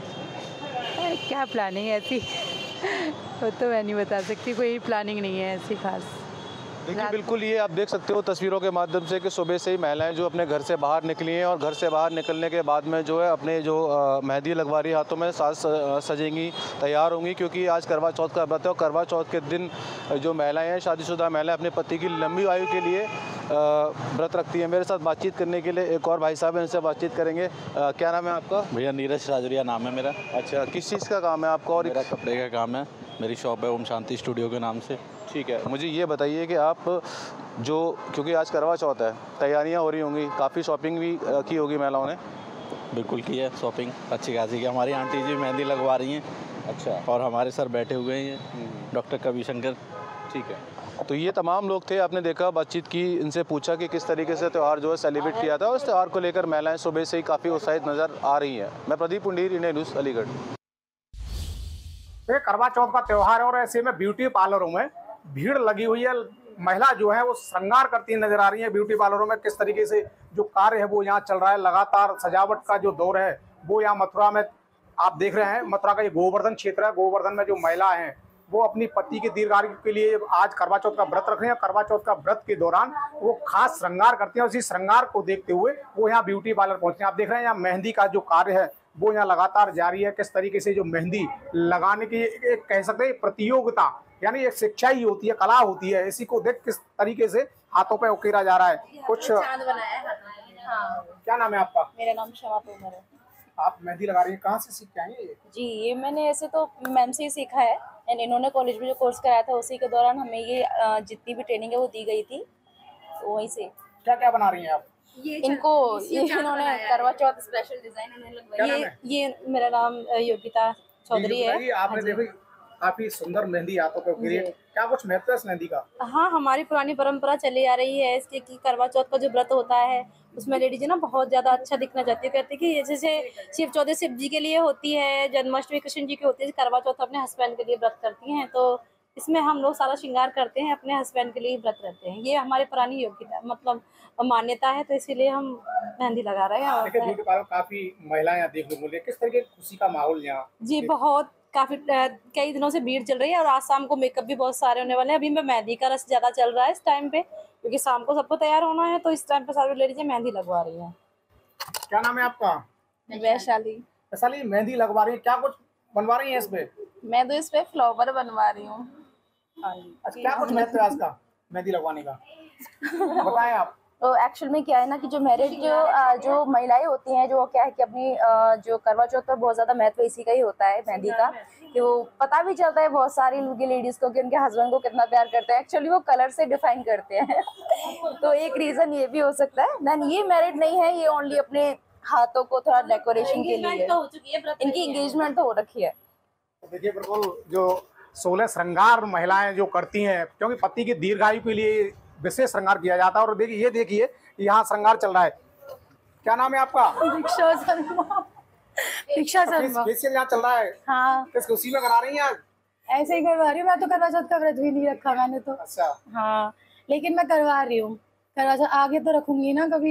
क्या प्लानिंग है ऐसी वो तो मैं नहीं बता सकती, कोई प्लानिंग नहीं है ऐसी खास। देखिए, बिल्कुल ये आप देख सकते हो तस्वीरों के माध्यम से कि सुबह से ही महिलाएं जो अपने घर से बाहर निकली हैं और घर से बाहर निकलने के बाद में जो है अपने जो मेहंदी लगवा रही हाथों में, साज सजेंगी, तैयार होंगी, क्योंकि आज करवा चौथ का व्रत है। और करवा चौथ के दिन जो महिलाएं हैं, शादीशुदा महिलाएं, अपने पति की लंबी आयु के लिए व्रत रखती हैं। मेरे साथ बातचीत करने के लिए एक और भाई साहब हैं, इनसे बातचीत करेंगे। आ, क्या नाम है आपका? भैया नीरज राजरिया नाम है मेरा। अच्छा, किस चीज़ का काम है आपका? और मेरा कपड़े का काम है, मेरी शॉप है ओम शांति स्टूडियो के नाम से। ठीक है, मुझे ये बताइए कि आप जो क्योंकि आज करवा चौथ है, तैयारियां हो रही होंगी, काफ़ी शॉपिंग भी की होगी महिलाओं ने। बिल्कुल की है शॉपिंग अच्छी खासी की। हमारी आंटी जी मेहंदी लगवा रही हैं। अच्छा। और हमारे सर बैठे हुए हैं डॉक्टर कवि शंकर। ठीक है, तो ये तमाम लोग थे, आपने देखा, बातचीत की, इनसे पूछा कि किस तरीके से त्यौहार जो है सेलिब्रेट किया था और इस त्यौहार को लेकर महिलाएं सुबह से ही काफ़ी उत्साहित नज़र आ रही हैं। मैं प्रदीप पुंडीर, इंडिया न्यूज़, अलीगढ़। ये करवा चौथ का त्यौहार है और ऐसे में ब्यूटी पार्लरों में भीड़ लगी हुई है। महिला जो है वो श्रृंगार करती नजर आ रही है ब्यूटी पार्लरों में। किस तरीके से जो कार्य है वो यहाँ चल रहा है, लगातार सजावट का जो दौर है वो यहाँ मथुरा में आप देख रहे हैं। मथुरा का ये गोवर्धन क्षेत्र है। गोवर्धन में जो महिला हैं वो अपनी पति के दीर्घायु के लिए आज करवा चौथ का व्रत रख रहे हैं। करवा चौथ का व्रत के दौरान वो खास श्रृंगार करती हैं। उसी श्रृंगार को देखते हुए वो यहाँ ब्यूटी पार्लर पहुंचते हैं। आप देख रहे हैं यहाँ मेहंदी का जो कार्य है वो यहाँ लगातार जारी है। किस तरीके से जो मेहंदी लगाने की एक कह सकते हैं प्रतियोगिता, यानी एक शिक्षा ही होती है, कला होती है, इसी को देख किस तरीके से हाथों पे उकेरा जा रहा है। कुछ क्या नाम है आपका? मेरा नाम शमा तोमर है। आप मेहंदी लगा रही हैं, कहाँ से सीख के आई हैं ये? जी, ये मैंने ऐसे तो मैम से ही सीखा है एंड इन्होंने कॉलेज में जो कोर्स कराया था उसी के दौरान हमें ये जितनी भी ट्रेनिंग है वो दी गई थी, तो वहीं से। क्या क्या बना रही हैं आप? ये इनको ये इन्होंने करवा चौथ स्पेशल डिजाइन उन्होंने लगवाई। ये ये मेरा नाम योगिता चौधरी है। आपने देखो काफी सुंदर मेहंदी हाथों पे उकेरी है, क्या कुछ महत्व है इस मेहंदी का? हाँ, हमारी पुरानी परंपरा चली आ रही है इसके कि करवा चौथ का जो व्रत होता है उसमें लेडीज ना बहुत ज्यादा अच्छा दिखना चाहती है। कहती है कि जैसे शिव चौदह शिव जी के लिए होती है, जन्माष्टमी कृष्ण जी की होती है, करवा चौथ अपने हस्बैंड के लिए व्रत करती हैं, तो इसमें हम लोग सारा श्रृंगार करते हैं, अपने हस्बैंड के लिए व्रत रहते हैं। ये हमारी पुरानी योग्यता मतलब मान्यता है, तो इसीलिए हम मेहंदी लगा रहे हैं। ब्यूटी पार्लर काफी महिलाएं यहाँ देखने को मिली, किस तरीके खुशी का माहौल यहाँ? जी, बहुत काफी कई दिनों से भीड़ चल रही है और आज शाम को मेकअप भी बहुत सारे होने वाले हैं। अभी मैं मेहंदी का रस ज्यादा चल रहा है इस टाइम पे, क्योंकि शाम को सबको तैयार होना है, तो इस टाइम पे सारी लेडीज मेहंदी लगवा रही हैं। क्या नाम है आपका? वैशाली। वैशाली, मेहंदी लगवा रही है, क्या कुछ बनवा रही है इस पे? मैं तो इस पे फ्लावर बनवा रही हूँ। अच्छा, क्या कुछ महत्व है आज का मेहंदी लगवाने का, बताएं आप। तो एक्चुअल में क्या है ना कि जो मैरिज जो जो महिलाएं होती हैं, जो क्या है कि अपनी जो करवा चौथ पर बहुत ज़्यादा महत्व इसी का ही होता है, मेहंदी का, कि वो पता भी चलता है बहुत सारी लेडीज़ को कि उनके हस्बैंड को कितना प्यार करते हैं। एक्चुअली वो कलर से डिफाइन करते हैं तो एक रीज़न ये भी हो सकता है। देन ये मैरिड नहीं है, ये ओनली अपने हाथों को थोड़ा डेकोरेशन के लिए, इनकी एंगेजमेंट तो हो रखी है। देखिए बिल्कुल जो सोलह श्रृंगार महिलाएं जो करती हैं, क्योंकि पति की दीर्घायु के लिए विशेष श्रृंगार किया जाता है। और देखिए ये देखिए यहाँ श्रृंगार चल रहा है। क्या नाम है आपका? दीक्षा शर्मा। दीक्षा शर्मा। फेशियल यहाँ चल रहा है? हाँ। किस खुशी में करा रही हैं आज? ऐसे ही करवा रही हूँ, मैं तो करवा चौथ का व्रत भी नहीं रखा मैंने तो। अच्छा। हाँ, लेकिन मैं करवा रही हूँ करवा चौथ, आगे तो रखूंगी ना कभी।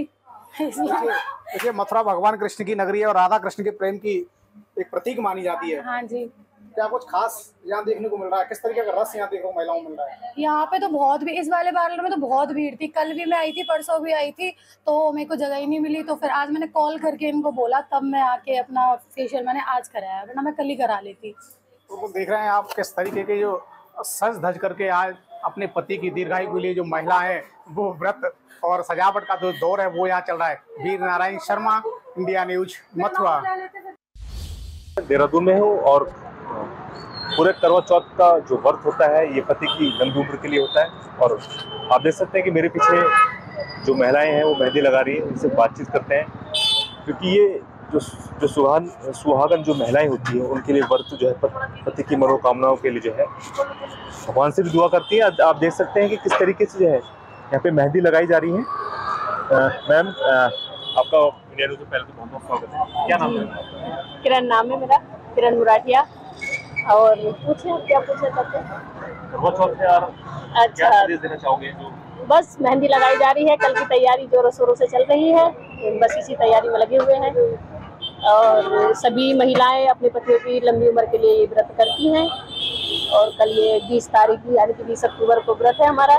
देखिए मथुरा भगवान कृष्ण की नगरी है और राधा कृष्ण के प्रेम की एक प्रतीक मानी जाती है। हाँ जी। क्या कुछ खास यहाँ देखने को मिल रहा है? किस तरीके का रस यहाँ देखने को महिलाओं को मिल रहा है? यहाँ पे तो बहुत भी, इस वाले पार्लर में तो बहुत भीड़ थी। कल भी मैं आई थी, परसों भी आई थी, तो मेरे को जगह ही नहीं मिली, तो फिर आज मैंने कॉल करके इनको बोला, तब मैं आके अपना फेशियल मैंने आज कराया, वरना मैं कल ही करा लेती। तो देख रहे हैं आप किस तरीके के जो सज धज करके आज अपने पति की दीर्घायु के लिए जो महिला है वो व्रत और सजावट का जो दौर है वो यहाँ चल रहा है। Veer Narayan Sharma, India news, Mathura. देहरादून में हूँ और पूरे करवा चौथ का जो व्रत होता है ये पति की लंबी उम्र के लिए होता है। और आप देख सकते हैं कि मेरे पीछे जो महिलाएं हैं वो मेहंदी लगा रही है, इनसे बातचीत करते हैं, क्योंकि ये जो जो सुहान सुहागन जो महिलाएं होती हैं उनके लिए व्रत जो है पति की मनोकामनाओं के लिए जो है भगवान से भी दुआ करती है। आप देख सकते हैं कि किस तरीके से जो है यहाँ पे मेहंदी लगाई जा रही है। मैम आपका इंडिया न्यूज़ में पहले तो बहुत बहुत स्वागत है। क्या नाम है? किरण नाम है मेरा, किरण मुराठिया। और पूछे क्या पूछना चाहते हैं? अच्छा, क्या संदेश देना चाहोगे? जो बस मेहंदी लगाई जा रही है, कल की तैयारी जोरों शोरों से चल रही है, बस इसी तैयारी में लगे हुए हैं। और सभी महिलाएं अपने पतियों की लंबी उम्र के लिए ये व्रत करती हैं। और कल ये बीस तारीख यानी कि बीस अक्टूबर को व्रत है हमारा।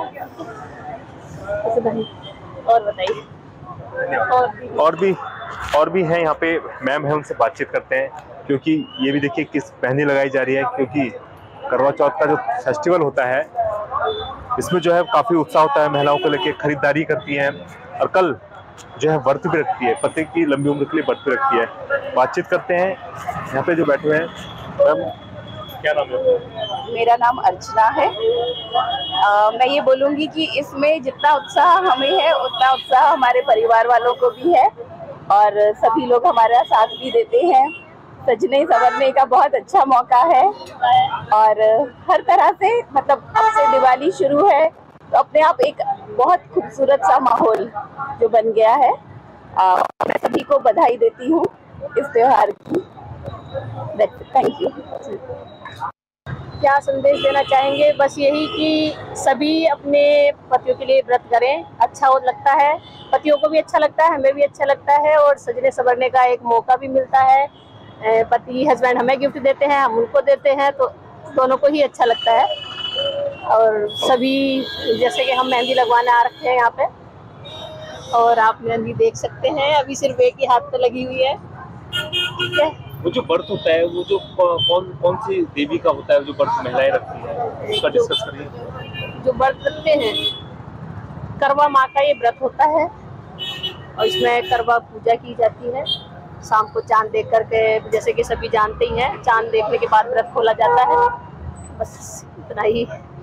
और बताइए। और भी और भी और भी हैं यहाँ पे, मैम है, उनसे बातचीत करते हैं, क्योंकि ये भी देखिए किस मेहंदी लगाई जा रही है, क्योंकि करवा चौथ का जो फेस्टिवल होता है इसमें जो है काफ़ी उत्साह होता है, महिलाओं को लेके खरीदारी करती हैं और कल जो है व्रत भी रखती है, पति की लंबी उम्र के लिए व्रत भी रखती है। बातचीत करते हैं यहाँ पे जो बैठे हुए हैं। मैम क्या नाम है? मेरा नाम अर्चना है। आ, मैं ये बोलूँगी कि इसमें जितना उत्साह हमें है उतना उत्साह हमारे परिवार वालों को भी है और सभी लोग हमारा साथ भी देते हैं। सजने संवरने का बहुत अच्छा मौका है और हर तरह से मतलब अब से दिवाली शुरू है तो अपने आप एक बहुत खूबसूरत सा माहौल जो बन गया है। आ, मैं सभी को बधाई देती हूँ इस त्योहार की। Thank you. क्या संदेश देना चाहेंगे? बस यही कि सभी अपने पतियों के लिए व्रत करें, अच्छा और लगता है, पतियों को भी अच्छा लगता है, हमें भी अच्छा लगता है और सजने संवरने का एक मौका भी मिलता है। पति हस्बैंड हमें गिफ्ट देते हैं, हम उनको देते हैं, तो दोनों को ही अच्छा लगता है। और सभी जैसे कि हम मेहंदी लगवाने आ रखे हैं यहाँ पे और आप मेहंदी देख सकते हैं, अभी सिर्फ एक ही हाथ पे लगी हुई है। ठीक है। वो जो व्रत होता है वो जो कौन कौन सी देवी का होता है जो व्रत महिलाएं रखती है उसका डिस्कस करिए। जो व्रत रखते हैं करवा माँ का ये व्रत होता है और इसमें करवा पूजा की जाती है। शाम को चांद देख करके, जैसे कि सभी जानते ही हैं, चांद देखने के बाद व्रत खोला जाता है। बस इतना ही।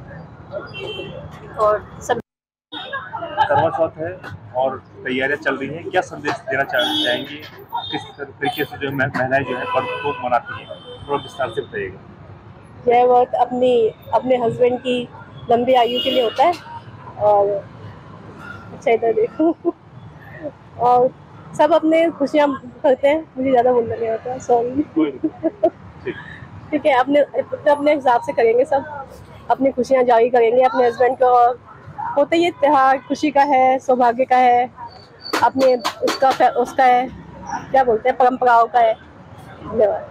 और सब करवा चौथ है और तैयारियां चल रही हैं, क्या संदेश देना चाहेंगी? किस तरीके से जो महिलाएं जो है व्रत को मनाती हैं, थोड़ा विस्तार से बताइएगा। यह व्रत अपनी अपने हस्बैंड की लंबी आयु के लिए होता है और अच्छा इधर देखो और सब अपने खुशियाँ करते हैं। मुझे ज़्यादा बोलना नहीं आता, सॉरी। ठीक है, अपने अपने हिसाब से करेंगे, सब अपनी खुशियाँ जारी करेंगे अपने हस्बैंड को। होता ये त्योहार खुशी का है, सौभाग्य का है, अपने उसका उसका है, क्या बोलते हैं, परंपराओं का है। धन्यवाद।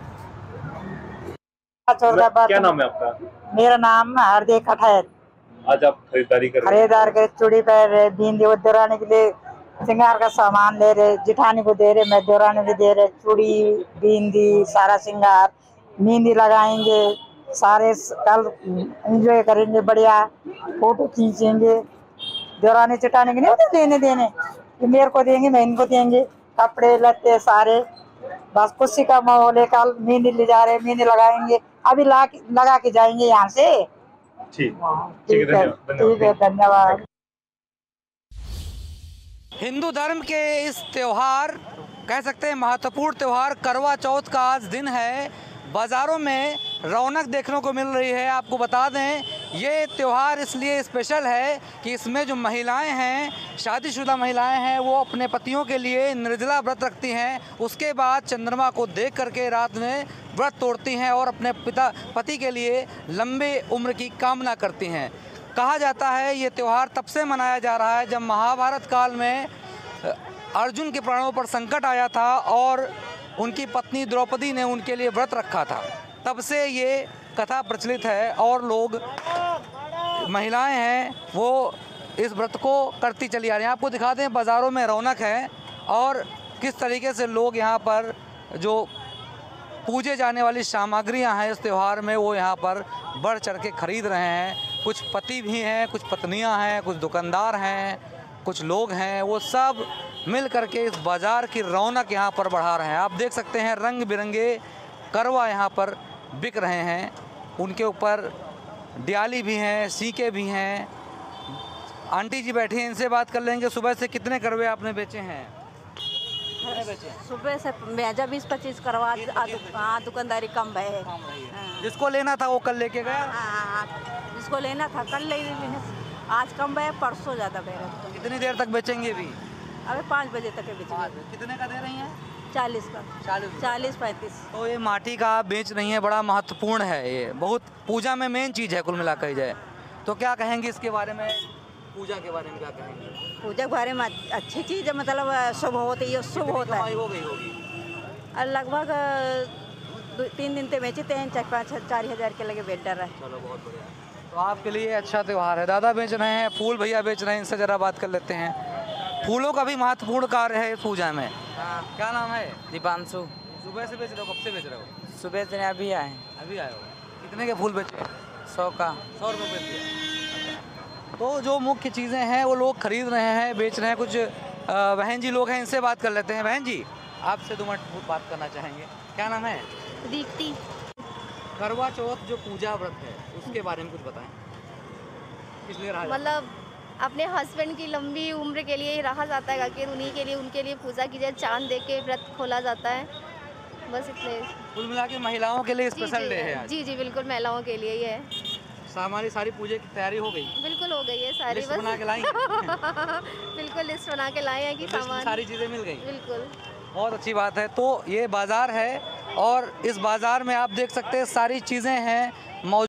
क्या नाम है आपका? मेरा नाम हरदे कठैत। आज आप खरीदारी कर रहे हैं? खरीदार के चूड़ी पहन रहे, बिंदी वो देवरानी के लिए श्रृंगार का सामान ले रहे, जिठानी को दे रहे, मैं देवरानी भी दे रहे, चूड़ी बिंदी सारा श्रृंगार, मेहंदी लगाएंगे, सारे कल एंजॉय करेंगे, बढ़िया फोटो खींचेंगे। देवरानी चिटाने के नहीं होते देने देने, ये मेरे को देंगे, मैं इनको देंगे, कपड़े लत्ते सारे, बस खुशी का माहौल है। कल मेहंदी ले जा रहे, मेहंदी लगाएंगे, अभी ला लगा के जाएंगे यहाँ से। ठीक ठीक है, ठीक है, धन्यवाद। हिंदू धर्म के इस त्योहार, कह सकते हैं महत्वपूर्ण त्योहार करवा चौथ का आज दिन है। बाज़ारों में रौनक देखने को मिल रही है। आपको बता दें ये त्यौहार इसलिए स्पेशल है कि इसमें जो महिलाएं हैं, शादीशुदा महिलाएं हैं, वो अपने पतियों के लिए निर्जला व्रत रखती हैं। उसके बाद चंद्रमा को देख करके रात में व्रत तोड़ती हैं और अपने पिता पति के लिए लंबे उम्र की कामना करती हैं। कहा जाता है ये त्यौहार तब से मनाया जा रहा है जब महाभारत काल में अर्जुन के प्राणों पर संकट आया था और उनकी पत्नी द्रौपदी ने उनके लिए व्रत रखा था। तब से ये कथा प्रचलित है और लोग, महिलाएं हैं वो इस व्रत को करती चली आ रही हैं। आपको दिखा दें बाज़ारों में रौनक है और किस तरीके से लोग यहाँ पर जो पूजे जाने वाली सामग्रियाँ हैं इस त्यौहार में वो यहाँ पर बढ़ चढ़ के खरीद रहे हैं। कुछ पति भी हैं, कुछ पत्नियाँ हैं, कुछ दुकानदार हैं, कुछ लोग हैं, वो सब मिल करके इस बाज़ार की रौनक यहाँ पर बढ़ा रहे हैं। आप देख सकते हैं रंग बिरंगे करवा यहाँ पर बिक रहे हैं, उनके ऊपर डियाली भी हैं, सीके भी हैं। आंटी जी बैठी हैं, इनसे बात कर लेंगे। सुबह से कितने करवे आपने बेचे हैं? बेचे? सुबह से बेचा बीस पच्चीस करवा। हाँ, दुकानदारी कम है। जिसको लेना था वो कल लेके गया? हाँ, जिसको लेना था कल ले ली। आज कम है, परसों ज़्यादा बेचे। कितनी देर तक बेचेंगे भी? अबे पाँच बजे तक बेचेंगे। कितने का दे रही हैं? चालीस का। चालीस चालीस पैंतीस। तो ये माटी का आप बेच रही हैं, बड़ा महत्वपूर्ण है, ये बहुत पूजा में मेन चीज़ है कुल मिला कर जाए तो। क्या कहेंगे इसके बारे में, पूजा के बारे में क्या कहेंगे? पूजा के बारे में अच्छी चीज़ है, मतलब शुभ होती है, शुभ होता है। हो गई होगी लगभग तीन दिन से बेचते हैं, चार पाँच चार हज़ार के लगे बेच रहा है। चलो बहुत बढ़िया। तो आपके लिए अच्छा त्यौहार है। दादा बेच रहे हैं, फूल भैया बेच रहे हैं, इनसे ज़रा बात कर लेते हैं। फूलों का भी महत्वपूर्ण कार्य है पूजा में। क्या नाम है? दीपांशु। सुबह से बेच रहे हो, कब से बेच रहे हो? सुबह से अभी आए। अभी आए हो। कितने के फूल बेचे? सौ का। सौ रुपये बेच दिया। तो जो मुख्य चीज़ें हैं वो लोग खरीद रहे हैं, बेच रहे हैं। कुछ बहन जी लोग हैं, इनसे बात कर लेते हैं। बहन जी, आपसे दो मिनट बात करना चाहेंगे। क्या नाम है? दीप्ति। करवा चौथ जो पूजा व्रत है उसके बारे में कुछ बताएं, इसलिए रहा जाता है? मतलब अपने हस्बैंड की लंबी उम्र के लिए ही रहा जाता है कि उन्हीं के लिए उनके लिए पूजा की जाए, चांद देख के व्रत खोला जाता है, बस इतने। कुल मिला के महिलाओं के लिए जी, स्पेशल जी, डे है आज। जी जी बिल्कुल महिलाओं के लिए ही है। हमारी सारी पूजा की तैयारी हो गई? बिल्कुल हो गई है सारी, लिस्ट बस बना के लाई? बिल्कुल लिस्ट बना के लाए हैं कि तो लिस्ट में सामान सारी चीज़ें मिल गई? बिल्कुल। बहुत अच्छी बात है। तो ये बाज़ार है और इस बाज़ार में आप देख सकते हैं सारी चीज़ें हैं मौजूद।